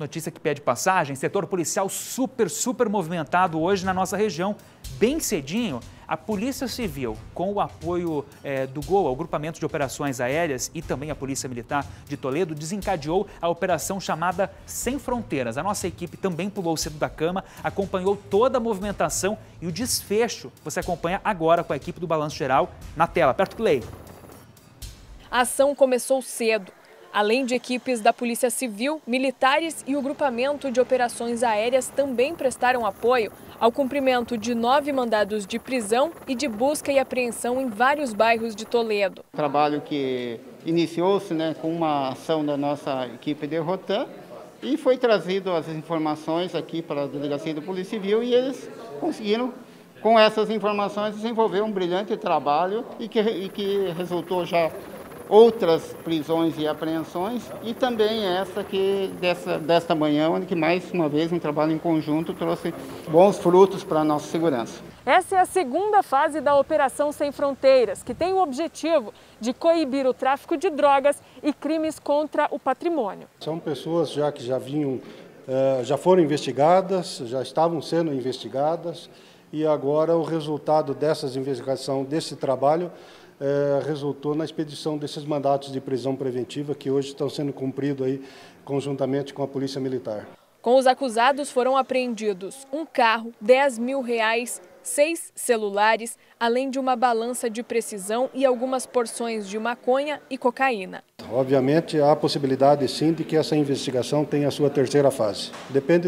Notícia que pede passagem, setor policial super movimentado hoje na nossa região. Bem cedinho, a Polícia Civil, com o apoio do GOA, o Grupamento de Operações Aéreas, e também a Polícia Militar de Toledo, desencadeou a operação chamada Sem Fronteiras. A nossa equipe também pulou cedo da cama, acompanhou toda a movimentação e o desfecho você acompanha agora com a equipe do Balanço Geral na tela. Aperta o play. A ação começou cedo. Além de equipes da Polícia Civil, militares e o Grupamento de Operações Aéreas também prestaram apoio ao cumprimento de 9 mandados de prisão e de busca e apreensão em vários bairros de Toledo. Trabalho que iniciou-se com uma ação da nossa equipe de Rotan e foi trazido as informações aqui para a Delegacia da Polícia Civil e eles conseguiram, com essas informações, desenvolver um brilhante trabalho e que resultou já outras prisões e apreensões e também essa desta manhã, onde que mais uma vez um trabalho em conjunto trouxe bons frutos para a nossa segurança. Essa é a segunda fase da Operação Sem Fronteiras, que tem o objetivo de coibir o tráfico de drogas e crimes contra o patrimônio. São pessoas que já foram investigadas, já estavam sendo investigadas e agora o resultado dessas investigações, desse trabalho, resultou na expedição desses mandatos de prisão preventiva que hoje estão sendo cumpridos aí conjuntamente com a Polícia Militar. Com os acusados foram apreendidos um carro, R$10 mil, 6 celulares, além de uma balança de precisão e algumas porções de maconha e cocaína. Obviamente há a possibilidade sim de que essa investigação tenha a sua terceira fase. Depende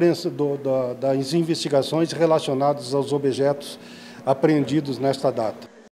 das investigações relacionadas aos objetos apreendidos nesta data.